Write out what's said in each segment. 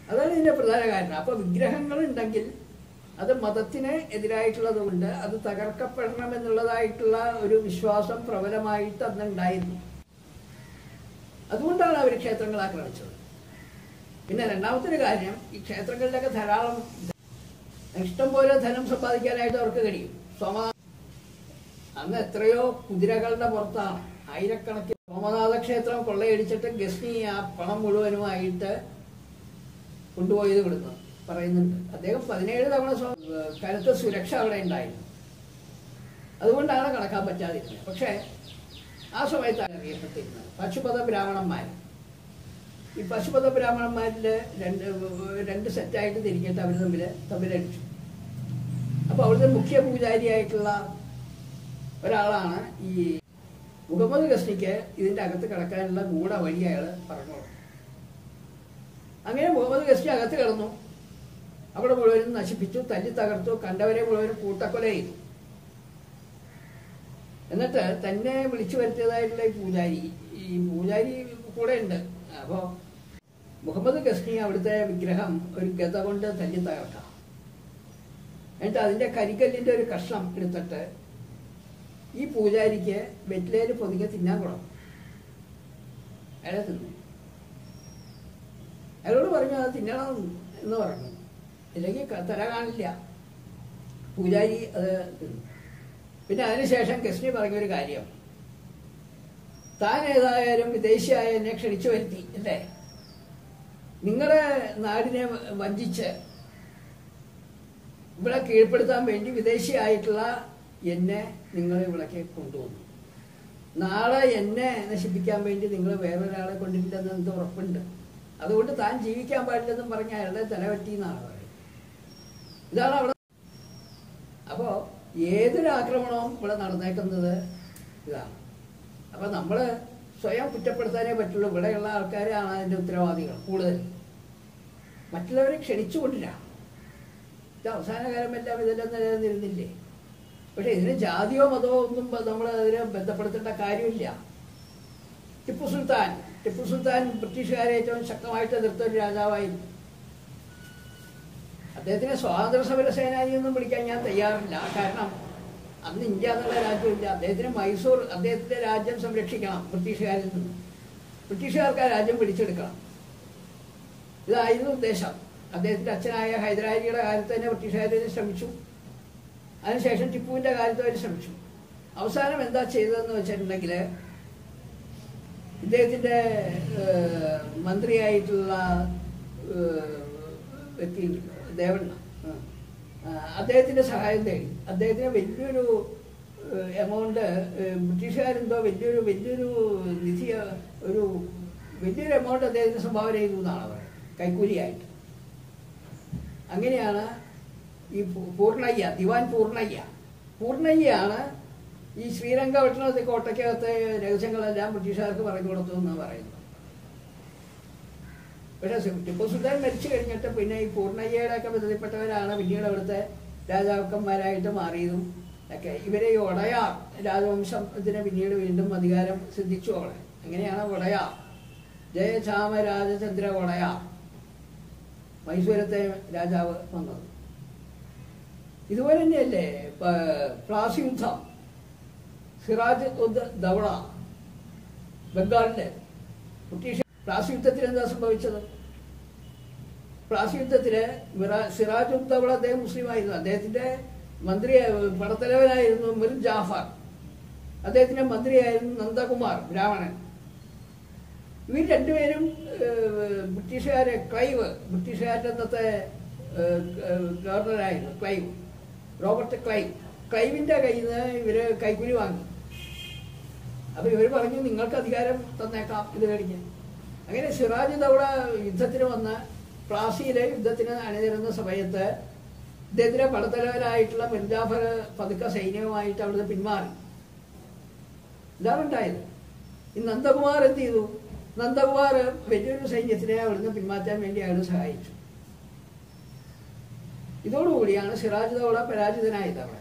അതാണ് ഇതിൻ്റെ പ്രധാന കാരണം. അപ്പോൾ വിഗ്രഹങ്ങളുണ്ടെങ്കിൽ അത് മതത്തിന് എതിരായിട്ടുള്ളത് കൊണ്ട് അത് തകർക്കപ്പെടണമെന്നുള്ളതായിട്ടുള്ള ഒരു വിശ്വാസം പ്രബലമായിട്ട് അന്നുണ്ടായിരുന്നു. അതുകൊണ്ടാണ് അവർ ക്ഷേത്രങ്ങൾ ആക്രമിച്ചത്. പിന്നെ രണ്ടാമത്തെ ഒരു കാര്യം, ഈ ക്ഷേത്രങ്ങളിലൊക്കെ ധാരാളം ഇഷ്ടംപോലെ ധനം സമ്പാദിക്കാനായിട്ട് അവർക്ക് കഴിയും. അന്ന് എത്രയോ കുതിരകളുടെ പുറത്താണ് ആയിരക്കണക്കിന് സോമനാഥ ക്ഷേത്രം കൊള്ളയടിച്ചിട്ട് ഗസ്നി ആ പണം മുഴുവനുമായിട്ട് കൊണ്ടുപോയത് ഇവിടുന്ന് പറയുന്നുണ്ട്. അദ്ദേഹം 17 തവണ കരുത്ത സുരക്ഷ അവിടെ ഉണ്ടായിരുന്നു. അതുകൊണ്ടാണ് കടക്കാൻ പറ്റാതിരുന്നത്. പക്ഷേ ആ സമയത്താണ് അറിയപ്പെട്ടിരുന്നത് പശുപത ബ്രാഹ്മണന്മാർ. ഈ പശുപത ബ്രാഹ്മണന്മാരിൽ രണ്ട് സെറ്റായിട്ട് തിരിഞ്ഞിട്ട് അവർ തമ്മിലടിച്ചു. അപ്പോൾ അവിടുത്തെ മുഖ്യ പൂജാരിയായിട്ടുള്ള ഒരാളാണ് ഈ മുഹമ്മദ് ഗസ്നിക്ക് ഇതിൻ്റെ അകത്ത് കിടക്കാനുള്ള ഗൂഢ വഴി അയാൾ പറഞ്ഞു. അങ്ങനെ മുഹമ്മദ് ഗസ്നി അകത്ത് കിടന്നു. അവിടെ മുഴുവനും നശിപ്പിച്ചു, തല്ലി തകർത്തു, കണ്ടവരെ മുഴുവനും കൂട്ടക്കൊല ചെയ്തു. എന്നിട്ട് തന്നെ വിളിച്ചു വരുത്തിയതായിട്ടുള്ള ഈ പൂജാരി കൂടെ ഉണ്ട്. അപ്പോൾ മുഹമ്മദ് ഗസ്നി അവിടുത്തെ വിഗ്രഹം ഒരു ഗത കൊണ്ട് തല്ലി തകർക്കാം. എന്നിട്ട് അതിൻ്റെ കരിക്കല്ലിൻ്റെ ഒരു കഷ്ണം എടുത്തിട്ട് ഈ പൂജാരിക്ക് വെറ്റിലയിൽ പൊതിഞ്ഞ് തിന്നാൻ കൊടുക്കും. അയാളെ തിന്നു. അയാളോട് പറഞ്ഞു അത് തിന്നണം എന്ന് പറഞ്ഞു, ഇല്ലെങ്കിൽ തര കാണില്ല. പൂജാരി അത് തിന്നു. പിന്നെ അതിനുശേഷം ഗസ്നി പറഞ്ഞൊരു കാര്യം, താൻ ഏതായാലും വിദേശിയായ എന്നെ ക്ഷണിച്ചു വരുത്തി അല്ലേ, നിങ്ങളുടെ നാടിനെ വഞ്ചിച്ച് ഇവിടെ കീഴ്പ്പെടുത്താൻ വേണ്ടി വിദേശിയായിട്ടുള്ള എന്നെ നിങ്ങൾ ഇവിടേക്ക് കൊണ്ടുവന്നു. നാളെ എന്നെ നശിപ്പിക്കാൻ വേണ്ടി നിങ്ങൾ വേറൊരാളെ കൊണ്ടിട്ടില്ലെന്ന് എന്ത് ഉറപ്പുണ്ട്? അതുകൊണ്ട് താൻ ജീവിക്കാൻ പാടില്ലെന്നും പറഞ്ഞ അയാളുടെ തലവറ്റി എന്നാണ് പറയുന്നത്. ഇതാണ് അവിടെ. അപ്പോൾ ഏതൊരു ആക്രമണവും ഇവിടെ നടന്നേക്കുന്നത് ഇതാണ്. അപ്പം നമ്മൾ സ്വയം കുറ്റപ്പെടുത്താനേ പറ്റുള്ളൂ. ഇവിടെയുള്ള ആൾക്കാരാണ് അതിൻ്റെ ഉത്തരവാദികൾ കൂടുതൽ. മറ്റുള്ളവരെ ക്ഷണിച്ചുകൊണ്ടില്ല. ഇത് അവസാന കാലമെല്ലാം ഇതെല്ലാം നിലനിന്നിരുന്നില്ലേ? പക്ഷെ ഇതിന് ജാതിയോ മതമോ ഒന്നും നമ്മൾ അതിനെ ബന്ധപ്പെടുത്തേണ്ട കാര്യമില്ല. ടിപ്പു സുൽത്താൻ ബ്രിട്ടീഷുകാരെ ഏറ്റവും ശക്തമായിട്ട് എതിർത്ത ഒരു രാജാവായിരുന്നു. അദ്ദേഹത്തിനെ സ്വാതന്ത്ര്യ സമര സേനാനിയൊന്നും വിളിക്കാൻ ഞാൻ തയ്യാറില്ല. കാരണം അന്ന് ഇന്ത്യ എന്നുള്ള രാജ്യമില്ല. അദ്ദേഹത്തിൻ്റെ രാജ്യം സംരക്ഷിക്കണം ബ്രിട്ടീഷുകാരിൽ നിന്ന്. ബ്രിട്ടീഷുകാർക്ക് ആ രാജ്യം പിടിച്ചെടുക്കണം. ഇതായിരുന്നു ഉദ്ദേശം. അദ്ദേഹത്തിൻ്റെ അച്ഛനായ ഹൈദരാലിയുടെ കാലത്ത് തന്നെ ബ്രിട്ടീഷുകാരെ ശ്രമിച്ചു. അതിനുശേഷം ടിപ്പുവിൻ്റെ കാലത്ത് അവർ ശ്രമിച്ചു. അവസാനം എന്താ ചെയ്തതെന്ന് വെച്ചിട്ടുണ്ടെങ്കിൽ, ഇദ്ദേഹത്തിൻ്റെ മന്ത്രിയായിട്ടുള്ള വ്യക്തി ദേവണ്ണ, അദ്ദേഹത്തിൻ്റെ സഹായം തേടി. അദ്ദേഹത്തിന് വലിയൊരു എമൗണ്ട് ബ്രിട്ടീഷുകാരെന്തോ വലിയൊരു നിധി, വലിയൊരു എമൗണ്ട് അദ്ദേഹത്തിന് സംഭാവന ചെയ്തു എന്നാണ് പറയുന്നത്, കൈക്കൂലിയായിട്ട്. അങ്ങനെയാണ് ഈ ദിവാൻ പൂർണ്ണയ്യാണ് ഈ ശ്രീരംഗപട്ടണത്തെ കോട്ടയ്ക്കകത്തെ രഹസ്യങ്ങളെല്ലാം ബ്രിട്ടീഷുകാർക്ക് പറഞ്ഞു കൊടുത്തു എന്നാണ് പറയുന്നത്. പക്ഷേ ടിപ്പു സുൽത്താൻ മരിച്ചു കഴിഞ്ഞിട്ട് പിന്നെ ഈ പൂർണ്ണയ്യയുടെ ഒക്കെ ബന്ധപ്പെട്ടവരാണ് പിന്നീട് അവിടുത്തെ രാജാക്കന്മാരായിട്ട് മാറിയതും ഒക്കെ. ഇവരെ ഈ ഒടയാർ രാജവംശത്തിന് പിന്നീട് വീണ്ടും അധികാരം സിദ്ധിച്ചു അവിടെ. അങ്ങനെയാണ് ഒടയാർ, ജയചാമരാജചന്ദ്ര ഒടയാർ, മൈസൂരത്തെ രാജാവ് വന്നത്. ഇതുപോലെ തന്നെയല്ലേ പ്ലാസി യുദ്ധം, സിറാജ് ഉദ് ദൗള ബംഗാളിലെ ബ്രിട്ടീഷ്. പ്ലാസി യുദ്ധത്തിൽ എന്താ സംഭവിച്ചത്? പ്ലാസി യുദ്ധത്തില് സിറാജ് ഉദ് ദൗള അദ്ദേഹം മുസ്ലിമായിരുന്നു. അദ്ദേഹത്തിന്റെ പടത്തലവനായിരുന്നു മിർ ജാഫർ. അദ്ദേഹത്തിന്റെ മന്ത്രിയായിരുന്നു നന്ദകുമാർ ബ്രാഹ്മണൻ. ഇവർ രണ്ടുപേരും ബ്രിട്ടീഷുകാരുടെ അന്നത്തെ ഗവർണറായിരുന്നു റോബർട്ട് ക്ലൈവിന്റെ കയ്യിൽ നിന്ന് ഇവര് കൈക്കൂലി വാങ്ങി. അപ്പൊ ഇവർ പറഞ്ഞു നിങ്ങൾക്ക് അധികാരം തന്നേക്കാം ഇത് കഴിഞ്ഞ്. അങ്ങനെ സിറാജ് ദൗള യുദ്ധത്തിന് വന്ന് പ്ലാസിയിലെ യുദ്ധത്തിന് അണിനിരുന്ന സമയത്ത് ഇദ്ദേഹത്തിന്റെ പടത്തലവനായിട്ടുള്ള മിർജാഫർ പതുക്കെ സൈന്യവുമായിട്ട് അവിടുന്ന് പിന്മാറി. ഇതാണ് ഉണ്ടായത്. ഈ നന്ദകുമാർ എന്ത് ചെയ്തു? നന്ദകുമാർ വലിയൊരു സൈന്യത്തിനെ അവിടുന്ന് പിന്മാറ്റാൻ വേണ്ടി അയാൾ സഹായിച്ചു. ഇതോടുകൂടിയാണ് സിറാജ് ദൗള പരാജിതനായത് അവിടെ.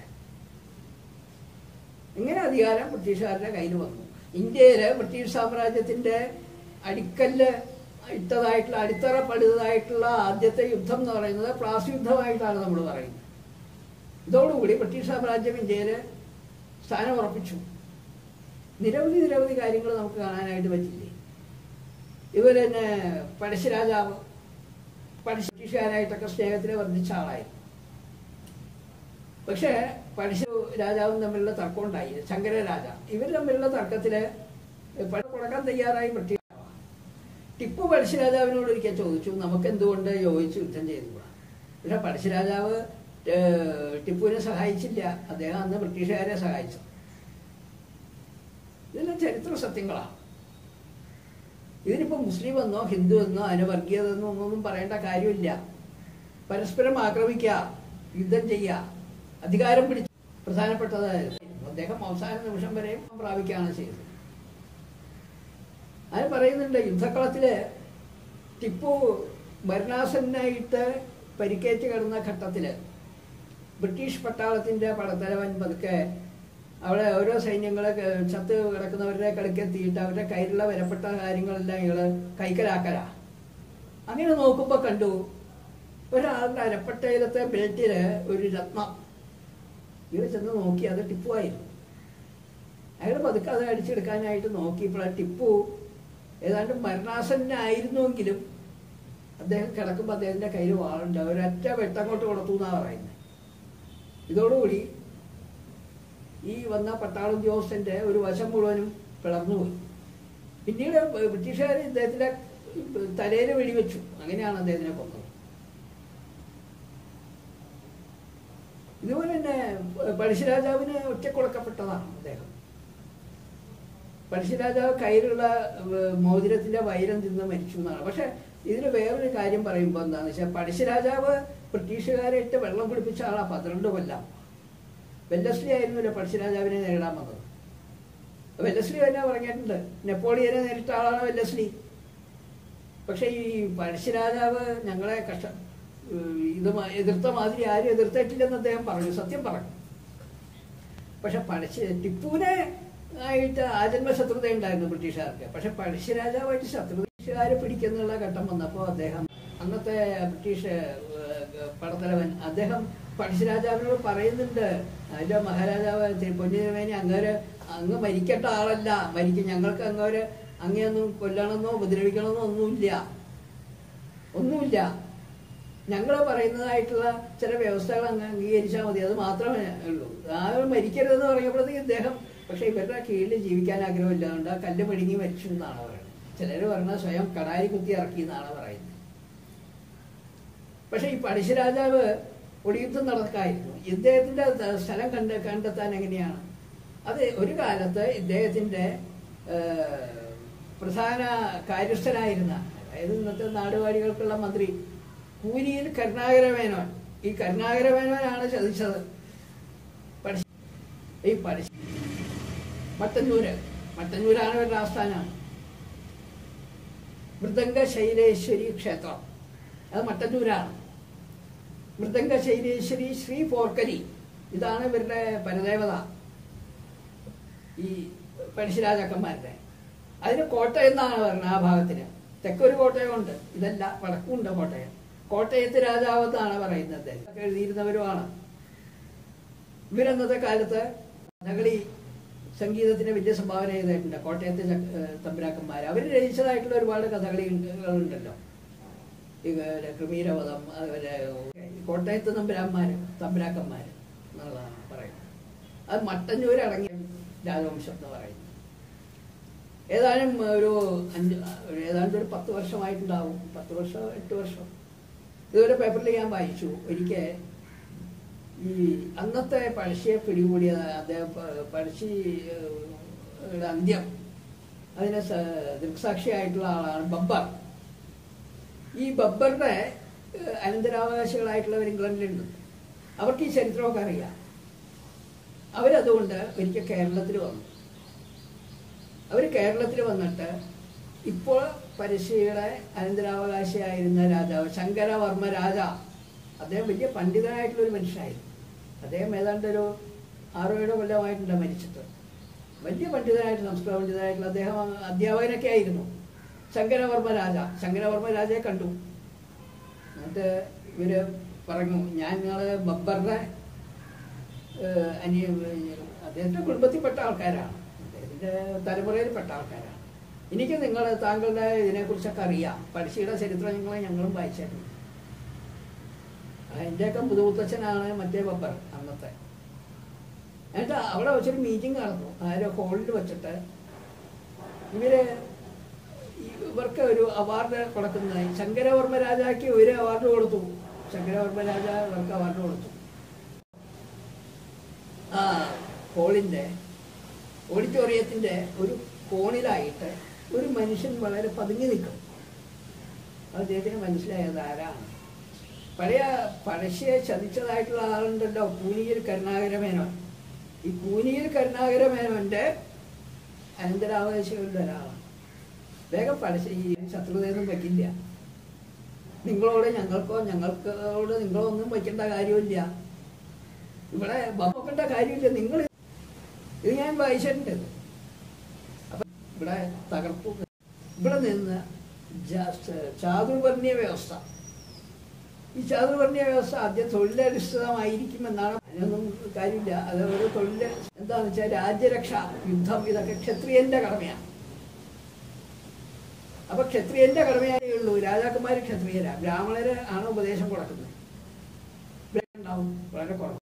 ഇങ്ങനെ അധികാരം ബ്രിട്ടീഷുകാരുടെ കയ്യിൽ വന്നു. ഇന്ത്യയില് ബ്രിട്ടീഷ് സാമ്രാജ്യത്തിന്റെ അടിക്കല്ല് ഇട്ടതായിട്ടുള്ള അടിത്തറ പണിതായിട്ടുള്ള ആദ്യത്തെ യുദ്ധം എന്ന് പറയുന്നത് പ്ലാസി യുദ്ധമായിട്ടാണ് നമ്മൾ പറയുന്നത്. ഇതോടുകൂടി ബ്രിട്ടീഷ് സാമ്രാജ്യം ഇന്ത്യയിൽ സ്ഥാനം ഉറപ്പിച്ചു. നിരവധി കാര്യങ്ങൾ നമുക്ക് കാണാനായിട്ട് പറ്റില്ലേ. ഇവർ തന്നെ പഴശ്ശിരാജാവ് ബ്രിട്ടീഷുകാരായിട്ടൊക്കെ സ്നേഹത്തിൽ വർദ്ധിച്ച ആളായിരുന്നു. പക്ഷേ പഴശ്ശി രാജാവും തമ്മിലുള്ള തർക്കം ഉണ്ടായി. ശങ്കര രാജ ഇവർ തമ്മിലുള്ള തർക്കത്തില് കൊടുക്കാൻ തയ്യാറായി ബ്രിട്ടീഷ്. ടിപ്പു പഴശ്ശിരാജാവിനോട് ഒരിക്കൽ ചോദിച്ചു, നമുക്ക് എന്തുകൊണ്ട് യോജിച്ച് യുദ്ധം ചെയ്തുകൂടാ? പക്ഷെ പഴശ്ശിരാജാവ് ടിപ്പുവിനെ സഹായിച്ചില്ല. അദ്ദേഹം അന്ന് ബ്രിട്ടീഷുകാരെ സഹായിച്ചു. ഇതെല്ലാം ചരിത്ര സത്യങ്ങളാണ്. ഇതിനിപ്പോ മുസ്ലിം എന്നോ ഹിന്ദു എന്നോ അതിന് വർഗീയത എന്നോ ഒന്നും പറയേണ്ട കാര്യമില്ല. പരസ്പരം ആക്രമിക്കുക, യുദ്ധം ചെയ്യുക, അധികാരം പിടിച്ച് പ്രധാനപ്പെട്ടതായിരുന്നു. അദ്ദേഹം അവസാന നിമിഷം വരെയും പ്രാപിക്കുകയാണ് ചെയ്തത്. അത് പറയുന്നുണ്ട്, യുദ്ധക്കളത്തില് ടിപ്പു മരണാസന്നായിട്ട് പരിക്കേറ്റ് കിടന്ന ഘട്ടത്തില് ബ്രിട്ടീഷ് പട്ടാളത്തിന്റെ പടത്തലവൻ പതുക്കെ അവിടെ ഓരോ സൈന്യങ്ങളെ ചത്ത് കിടക്കുന്നവരുടെ കടുക്കെത്തിയിട്ട് അവരുടെ കയ്യിലുള്ള വിലപ്പെട്ട കാര്യങ്ങളെല്ലാം ഇയാള് കൈക്കലാക്കല. അങ്ങനെ നോക്കുമ്പോ കണ്ടു ഒരാളുടെ അരപ്പട്ടയിലത്തെ ബെൽറ്റില് ഒരു രത്നം. ഇയാൾ ചെന്ന് നോക്കി, അത് ടിപ്പു ആയിരുന്നു. അയാൾ പതുക്കെ അത് അടിച്ചെടുക്കാനായിട്ട് നോക്കിയപ്പോൾ ടിപ്പു ഏതാണ്ട് മരണാസന്നായിരുന്നുവെങ്കിലും അദ്ദേഹം കിടക്കുമ്പോൾ അദ്ദേഹത്തിന്റെ കയ്യിൽ വാളുണ്ട്. ഒരൊറ്റ വെട്ടങ്ങോട്ട് കൊടുത്തു എന്നാണ് പറയുന്നത്. ഇതോടുകൂടി ഈ വന്ന പട്ടാള ഉദ്യോഗസ്ഥന്റെ ഒരു വശം മുഴുവനും പിളർന്നുപോയി. പിന്നീട് ബ്രിട്ടീഷുകാർ ഇദ്ദേഹത്തിന്റെ തലയിൽ വെടിവെച്ചു. അങ്ങനെയാണ് അദ്ദേഹത്തിനെ കൊന്നത്. ഇതുപോലെ തന്നെ പഴശ്ശിരാജാവിന് ഒറ്റക്കൊടുക്കപ്പെട്ടതാണ് അദ്ദേഹം. പഴശ്ശിരാജാവ് കയ്യിലുള്ള മോതിരത്തിന്റെ വൈരം തിന്ന് മരിച്ചു എന്നാണ്. പക്ഷെ ഇതിന് വേറൊരു കാര്യം പറയുമ്പോൾ എന്താണെന്ന് വെച്ചാൽ, പഴശ്ശിരാജാവ് ബ്രിട്ടീഷുകാരെ ഇട്ട് വെള്ളം കുടിപ്പിച്ച ആളാ 12 കൊല്ലം. വെല്ലസ്ലി ആയിരുന്നല്ലോ പഴശ്ശിരാജാവിനെ നേരിടാൻ വന്നത്. വെല്ലസ്ലി തന്നെ പറഞ്ഞിട്ടുണ്ട്, നെപ്പോളിയനെ നേരിട്ട ആളാണ് വെല്ലസ്ലി. പക്ഷെ ഈ പഴശ്ശിരാജാവ് ഞങ്ങളെ ഇത് എതിർത്ത മാതിരി ആരും എതിർത്തിട്ടില്ലെന്ന് അദ്ദേഹം പറഞ്ഞു, സത്യം പറഞ്ഞു. പക്ഷെ ടിപ്പുവിനെ ആയിട്ട് ആജന്മ ശത്രുത ഉണ്ടായിരുന്നു ബ്രിട്ടീഷുകാർക്ക്. പക്ഷെ പഴശ്ശിരാജാവായിട്ട് ബ്രിട്ടീഷുകാരെ പിടിക്കുന്നുള്ള ഘട്ടം വന്നപ്പോൾ അദ്ദേഹം, അന്നത്തെ ബ്രിട്ടീഷ് പടത്തലവൻ, അദ്ദേഹം പഴശ്ശിരാജാവിനോട് പറയുന്നുണ്ട്, അതിന്റെ മഹാരാജാവ് പൊന്നിതിരുമേനി അങ്ങ് മരിക്കേണ്ട ആളല്ല, ഞങ്ങൾക്ക് അങ്ങയൊന്നും കൊല്ലണമെന്നോ ഉപദ്രവിക്കണമെന്നോ ഒന്നുമില്ല. ഞങ്ങൾ പറയുന്നതായിട്ടുള്ള ചില വ്യവസ്ഥകൾ അങ്ങ് അംഗീകരിച്ചാൽ മതി, അത് മാത്രമേ ഉള്ളൂ. ആരും മരിക്കരുതെന്ന് പറയുമ്പോഴത്തേക്ക് ഇദ്ദേഹം, പക്ഷെ ഇവരുടെ കീഴിൽ ജീവിക്കാൻ ആഗ്രഹമില്ലാതുകൊണ്ട് ആ കല്ല് മെഴുകി മരിച്ചു എന്നാണ് പറയുന്നത്. ചിലർ പറഞ്ഞാൽ സ്വയം കടാരി കുത്തി ഇറക്കി എന്നാണ് പറയുന്നത്. പക്ഷെ ഈ പഴശ്ശിരാജാവ് ഒടിയുദ്ധം നടക്കായിരുന്നു. ഇദ്ദേഹത്തിന്റെ സ്ഥലം കണ്ടെത്താൻ എങ്ങനെയാണ്? അത് ഒരു കാലത്ത് ഇദ്ദേഹത്തിന്റെ പ്രധാന കാര്യസ്ഥനായിരുന്ന, അതായത് ഇന്നത്തെ നാടുവാഴികൾക്കുള്ള മന്ത്രി കൂരിയിൽ കരുണാകരമേനോൻ, ഈ കരുണാകരമേനോനാണ് ചതിച്ചത്. ഈ മട്ടന്നൂരാണ് ഇവരുടെ ആസ്ഥാനമാണ്. മൃദംഗ ശൈലേശ്വരി ക്ഷേത്രം, അത് മട്ടന്നൂരാണ്. മൃദംഗ ശൈലേശ്വരി ശ്രീ പോർക്കരി, ഇതാണ് ഇവരുടെ പരദേവത, ഈ പഴശ്ശിരാജാക്കന്മാരുടെ. അതിന് കോട്ടയം എന്നാണ് പറയുന്നത്. ആ ഭാഗത്തിന് തെക്കൊരു കോട്ടയമുണ്ട്, ഇതല്ല വടക്കുണ്ട് കോട്ടയം. കോട്ടയത്ത് രാജാവെന്നാണ് പറയുന്നത്. എഴുതിയിരുന്നവരുമാണ് ഇവരന്നത്തെ കാലത്ത്. കഥകളി സംഗീതത്തിന് വലിയ സംഭാവന ചെയ്തിട്ടുണ്ട് കോട്ടയത്തെ തമ്പുരാക്കന്മാർ. അവർ രചിച്ചതായിട്ടുള്ള ഒരുപാട് കഥകളികളുണ്ടല്ലോ. ഈ ക്രിമീരവധം, അതുപോലെ കോട്ടയത്ത് തമ്പുരാക്കന്മാര് എന്നുള്ളതാണ് പറയുന്നത്. അത് മട്ടന്നൂർ അടങ്ങിയ രാജവംശം എന്ന് പറയുന്നത്. ഏതാണ്ട് ഒരു 10 വർഷമായിട്ടുണ്ടാവും, 10 വർഷം 8 വർഷം. ഇതുവരെ പേപ്പറിൽ ഞാൻ വായിച്ചു. ഒരിക്കൽ ഈ അന്നത്തെ പഴശ്ശിയെ പിടികൂടിയ അദ്ദേഹം, പഴശ്ശിയുടെ അന്ത്യം അതിന് ദൃക്സാക്ഷിയായിട്ടുള്ള ആളാണ് ബബ്ബർ. ഈ ബബ്ബറുടെ അനന്തരാവകാശികളായിട്ടുള്ളവർ ഇംഗ്ലണ്ടിലുണ്ട്. അവർക്ക് ഈ ചരിത്രമൊക്കെ അറിയാം. അവരതുകൊണ്ട് ഒരിക്കൽ കേരളത്തിൽ വന്നു. അവർ കേരളത്തിൽ വന്നിട്ട് ഇപ്പോൾ പഴശ്ശിയുടെ അനന്തരാവകാശിയായിരുന്ന രാജാവ് ശങ്കരവർമ്മ രാജ, അദ്ദേഹം വലിയ പണ്ഡിതനായിട്ടുള്ളൊരു മനുഷ്യനായിരുന്നു. അദ്ദേഹം ഏതാണ്ട് ഒരു 6-7 കൊല്ലമായിട്ടുണ്ട് മരിച്ചിട്ട്. വലിയ പണ്ഡിതനായിട്ട്, സംസ്കൃത പണ്ഡിതനായിട്ടുള്ള അദ്ദേഹം അധ്യാപകനൊക്കെ ആയിരുന്നു. ശങ്കരവർമ്മ രാജയെ കണ്ടു. എന്നിട്ട് ഇവര് പറഞ്ഞു, ഞാൻ നിങ്ങള് ബബ്ബറുടെ അദ്ദേഹത്തിന്റെ കുടുംബത്തിൽപ്പെട്ട ആൾക്കാരാണ്, അദ്ദേഹത്തിന്റെ തലമുറയിൽപ്പെട്ട ആൾക്കാരാണ്. എനിക്ക് താങ്കളുടെ ഇതിനെക്കുറിച്ചൊക്കെ അറിയാം, പഴശ്ശിയുടെ ചരിത്രം ഞങ്ങളും വായിച്ചായിരുന്നു. എൻ്റെയൊക്കെ മുതുമുത്തച്ഛനാണ് മറ്റേ ബബ്ബർ അന്നത്തെ. എന്നിട്ട് അവിടെ വെച്ചൊരു മീറ്റിംഗ് നടന്നു. ആരോ ഹോളിൽ വെച്ചിട്ട് ഇവർക്ക് ഒരു അവാർഡ് കൊടുക്കുന്നതായി. ശങ്കരവർമ്മ രാജാക്ക് ഒരു അവാർഡ് കൊടുത്തു. ശങ്കരവർമ്മ രാജ ഇവർക്ക് അവാർഡ് കൊടുത്തു. ആ ഹോളിൻ്റെ ഓഡിറ്റോറിയത്തിൻ്റെ ഒരു കോണിലായിട്ട് ഒരു മനുഷ്യൻ വളരെ പതുങ്ങി നിൽക്കും. അദ്ദേഹത്തിന് മനസ്സിലായത് ആരാണ്? പഴശ്ശിയെ ചതിച്ചതായിട്ടുള്ള ആളുണ്ടല്ലോ, കൂനിയിൽ കരുണാകരമേനോൻ. ഈ കൂനിയിൽ കരുണാകരമേനോന്റെ അനന്തരാവകാശികളുടെ ഒരാളാണ്. വേഗം പഴശ്ശി ഈ ശത്രുതയൊന്നും വയ്ക്കില്ല. നിങ്ങളോട് ഞങ്ങളോട് നിങ്ങളൊന്നും വയ്ക്കേണ്ട കാര്യമില്ല, ഇവിടെ നോക്കേണ്ട കാര്യമില്ല, നിങ്ങൾ ഇത് ഞാൻ വായിച്ചിട്ടുണ്ട്. അപ്പൊ ഇവിടെ തകർപ്പു. ഇവിടെ നിന്ന് ചാതുർവർണ്ണീയ വ്യവസ്ഥ, ഈ ചാതുർവർണ്ണീയ വ്യവസ്ഥ ആദ്യം തൊഴിലധിഷ്ഠിതമായിരിക്കുമെന്നാണ്. അതിനൊന്നും കാര്യമില്ല. അത് ഒരു തൊഴിൽ എന്താണെന്ന് വെച്ചാൽ രാജ്യരക്ഷ, യുദ്ധം, ഇതൊക്കെ ക്ഷത്രിയന്റെ കടമയാണ്. അപ്പൊ ക്ഷത്രിയന്റെ കടമയായേ ഉള്ളൂ. രാജാക്കന്മാര് ക്ഷത്രിയരാ, ബ്രാഹ്മണര് ആണ് ഉപദേശം കൊടുക്കുന്നത്. ഉണ്ടാവും വളരെ കുറവ്.